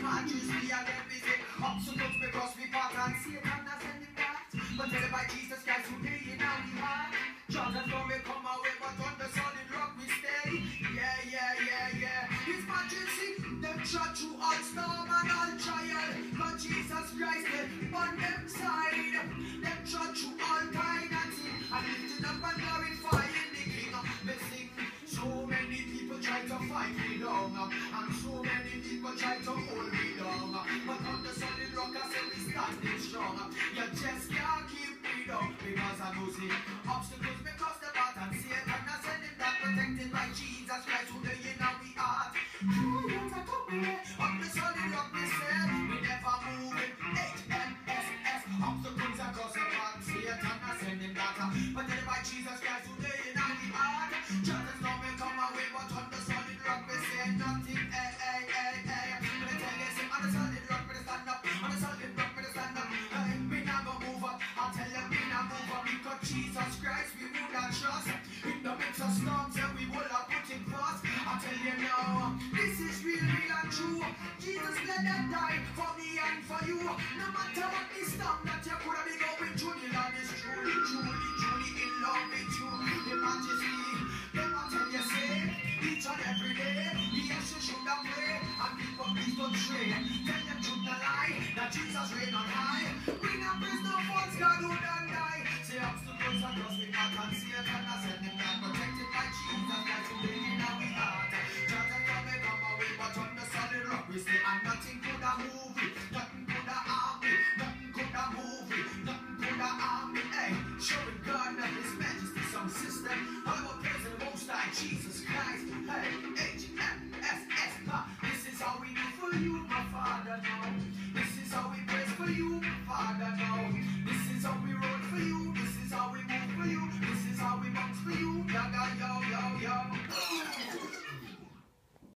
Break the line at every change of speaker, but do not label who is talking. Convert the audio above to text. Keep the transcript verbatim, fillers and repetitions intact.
majesty and then we say obstacles because we pass and Satan has sent it back. But tell by Jesus Christ who lay in our heart. Jordan from may come away, but on the solid rock we stay. Yeah, yeah, yeah, yeah. His majesty, them trod through all storm and all trial. But Jesus Christ, they on them side. Them trod through all kind of thing. And lifting up and glorifying the King. They sing. So many people try to fight me down, and so many people try to hold me down. But on the solid rock I say we standing strong. You just can't keep me down because I know see obstacles may cross the path and Satan I send him that protected by Jesus Christ who the in our heart. Giants are coming on the solid rock we say we never moving. H M S S obstacles across the path. Satan I send him that protected by Jesus Christ who the in our heart. Just come away, but on the solid rock we say nothing. Hey, hey, hey, hey. But I tell you, say on the solid rock we stand up. On the solid rock we stand up. Hey, we not gonna move up. I'll tell you, we not move up because Jesus Christ we would not trust. In the midst of storms, yeah, we will have put it first. I'll tell you now, this is real, real and true. Jesus bled and died for me and for you. No matter what the storm that you could have been going through, the Lord is truly, truly, truly in love with you. The majesty. Each and every day, yes, you should have pray, and people please don't stray. Tell them truth the lie, that Jesus reign on high. Bring up praise no false God who don't die. Say obstacles across the path and Satan has sent him down, protected by Jesus, that's who they in our heart. Just as come may come away, but on the solid rock we stay, and nothing could have moved it, nothing could have harmed me, nothing could have moved it, nothing could have harmed me. Hey, showing God and His Majesty some system. All about praising the Most High Jesus Christ. Hey, H M S S, this is how we do for you, my Father, now. This is how we praise for you, my Father, now.